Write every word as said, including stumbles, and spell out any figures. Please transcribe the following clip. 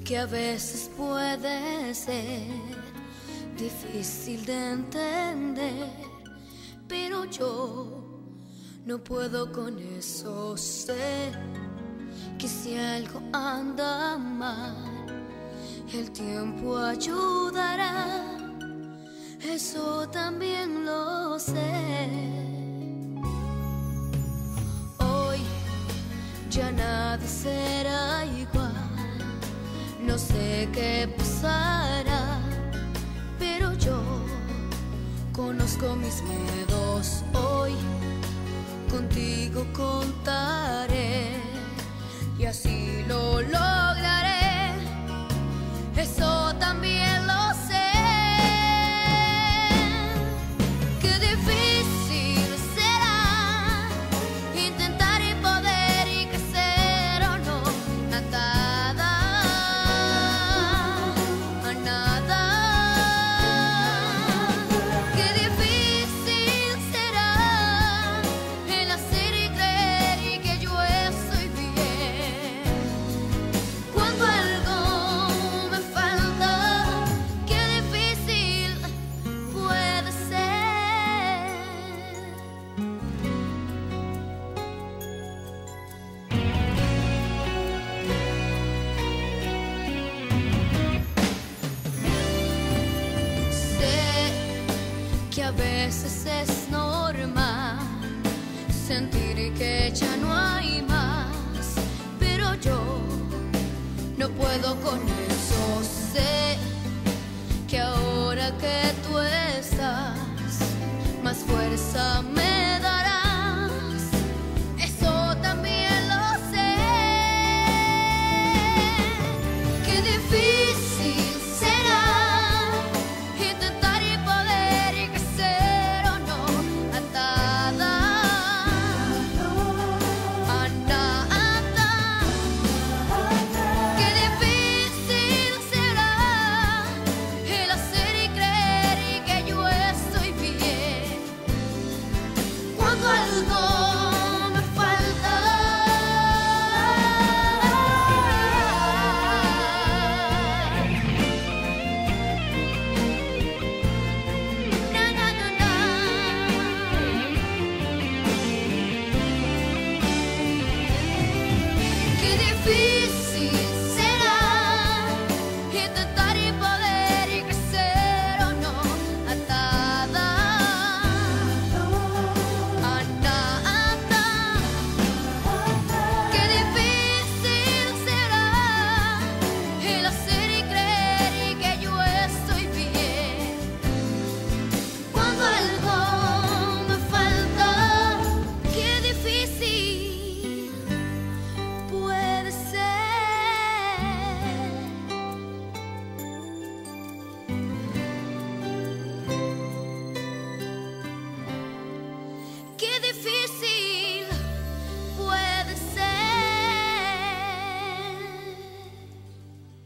que a veces puede ser difícil de entender, pero yo no puedo con eso. Sé que si algo anda mal, el tiempo ayudará, eso también lo sé. Hoy ya nada será igual. No sé qué pasará, pero yo conozco mis miedos. Hoy contigo contaré y así lo lograré. Eso también lo sé. Qué difícil será intentar y poder y crecer o no. Nada. Que a veces es normal sentir que ya no hay más, pero yo no puedo con eso. Sé